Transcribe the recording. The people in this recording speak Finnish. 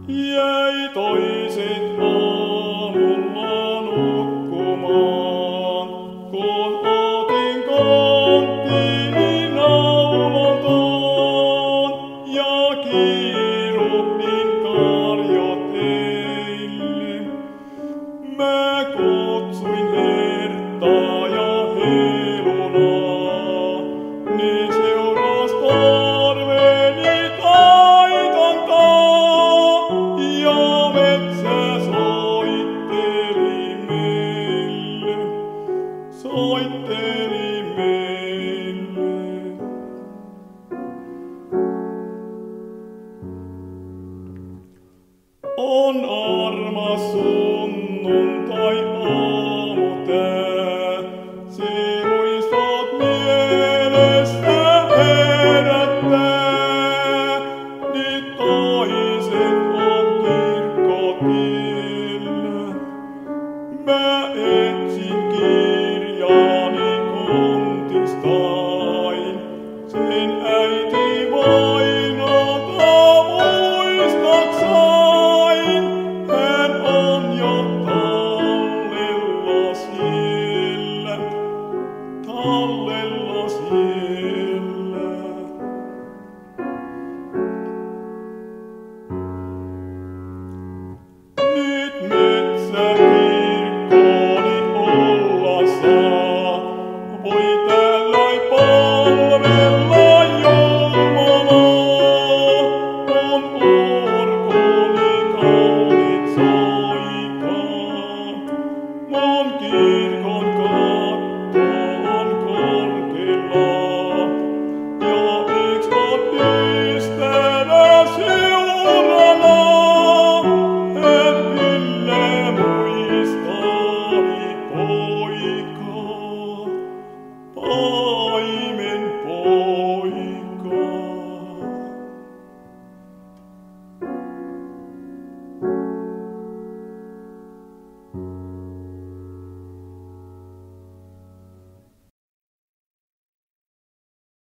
Jäi toiset aamulla nukkumaan, kun otin konttiini naulontaan ja kiiruhdin karjot heille. Mä kutsuin Herttaa ja Helunaa, ne seuras tarveni taitantaa ja metsä soitteli meille, soitteli meille. On armas sunnuntai-aamu tää, se muistot mielestä herättää. Nyt toiset